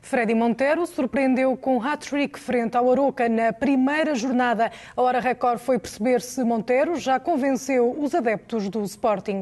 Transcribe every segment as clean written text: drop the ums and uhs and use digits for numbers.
Freddy Monteiro surpreendeu com hat-trick frente ao Aroca na primeira jornada. A Hora Record foi perceber se Monteiro já convenceu os adeptos do Sporting.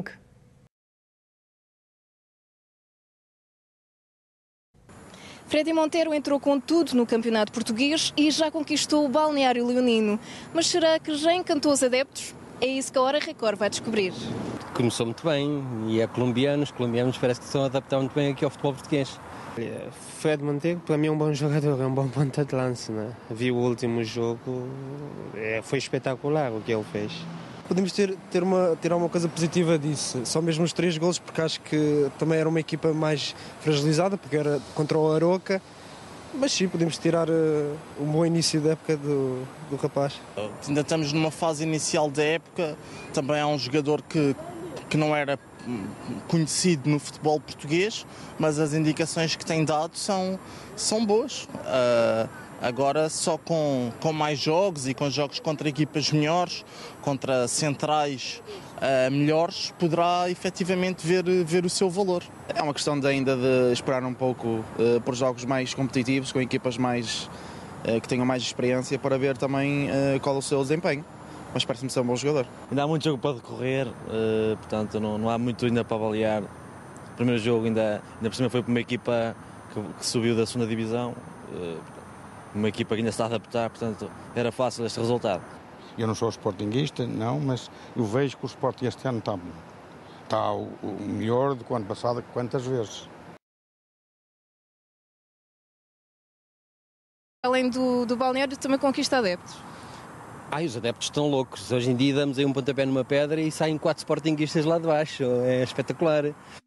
Freddy Monteiro entrou com tudo no campeonato português e já conquistou o balneário leonino. Mas será que já encantou os adeptos? É isso que a Hora Record vai descobrir. Começou muito bem e é colombiano. Os colombianos parece que se estão a adaptar muito bem aqui ao futebol português. Fred Monteiro, para mim, é um bom jogador, é um bom ponta de lança, né? Vi o último jogo, foi espetacular o que ele fez. Podemos tirar uma coisa positiva disso, só mesmo os 3 golos, porque acho que também era uma equipa mais fragilizada, porque era contra o Aroca, mas sim, podemos tirar um bom início da época do rapaz. Ainda estamos numa fase inicial da época, também é um jogador que não era conhecido no futebol português, mas as indicações que tem dado são boas. Agora só com mais jogos e com jogos contra equipas melhores, contra centrais melhores, poderá efetivamente ver o seu valor. É uma questão ainda de esperar um pouco por jogos mais competitivos, com equipas mais que tenham mais experiência, para ver também qual é o seu desempenho. Mas parece-me ser um bom jogador. Ainda há muito jogo para decorrer, portanto não há muito ainda para avaliar. O primeiro jogo ainda por cima foi para uma equipa que subiu da segunda divisão, uma equipa que ainda está a adaptar, portanto era fácil este resultado. Eu não sou sportinguista, não, mas eu vejo que o Sporting este ano está o melhor do que o ano passado, quantas vezes. Além do balneário, também conquista adeptos. Os adeptos estão loucos. Hoje em dia damos aí um pontapé numa pedra e saem 4 sportinguistas lá de baixo. É espetacular.